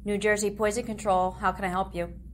New Jersey Poison Control, how can I help you?